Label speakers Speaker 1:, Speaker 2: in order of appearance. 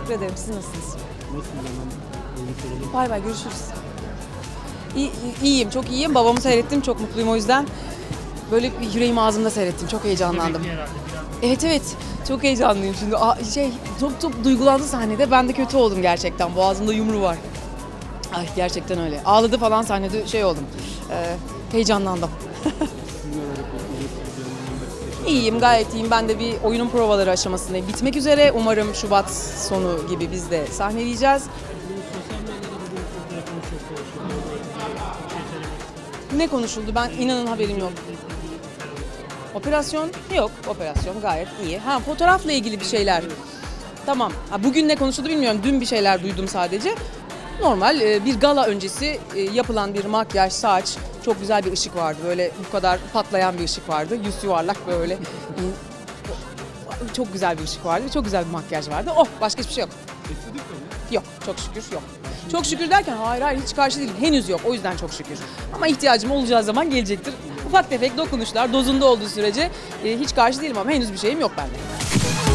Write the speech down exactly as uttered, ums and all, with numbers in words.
Speaker 1: teşekkür ederim. Siz nasılsınız?
Speaker 2: Nasıl zaman?
Speaker 1: Bay bay, görüşürüz. İyi, iyiyim, çok iyiyim. Babamı seyrettim, çok mutluyum o yüzden. Böyle yüreğim ağzımda seyrettim, çok heyecanlandım. Evet evet, çok heyecanlıyım şimdi. Aa, şey, çok çok duygulandı sahnede, ben de kötü oldum gerçekten. Boğazımda yumru var. Ay gerçekten öyle. Ağladı falan sahnede, şey oldum. Ee, heyecanlandım. İyiyim, gayet iyiyim. Ben de bir oyunun provaları aşamasındayım. Bitmek üzere. Umarım Şubat sonu gibi biz de sahneleyeceğiz. Ne konuşuldu? Ben inanın haberim yok. Operasyon yok. Operasyon gayet iyi. Ha, fotoğrafla ilgili bir şeyler. Tamam. Ha, bugün ne konuşuldu bilmiyorum. Dün bir şeyler duydum sadece. Normal bir gala öncesi yapılan bir makyaj, saç, çok güzel bir ışık vardı. Böyle bu kadar patlayan bir ışık vardı. Yüz yuvarlak böyle. Çok güzel bir ışık vardı. Çok güzel bir makyaj vardı. Oh, başka hiçbir şey yok. Yok, çok şükür yok. Çok şükür derken hayır hayır hiç karşı değilim. Henüz yok. O yüzden çok şükür. Ama ihtiyacım olacağı zaman gelecektir. Ufak tefek dokunuşlar dozunda olduğu sürece hiç karşı değilim ama henüz bir şeyim yok bende.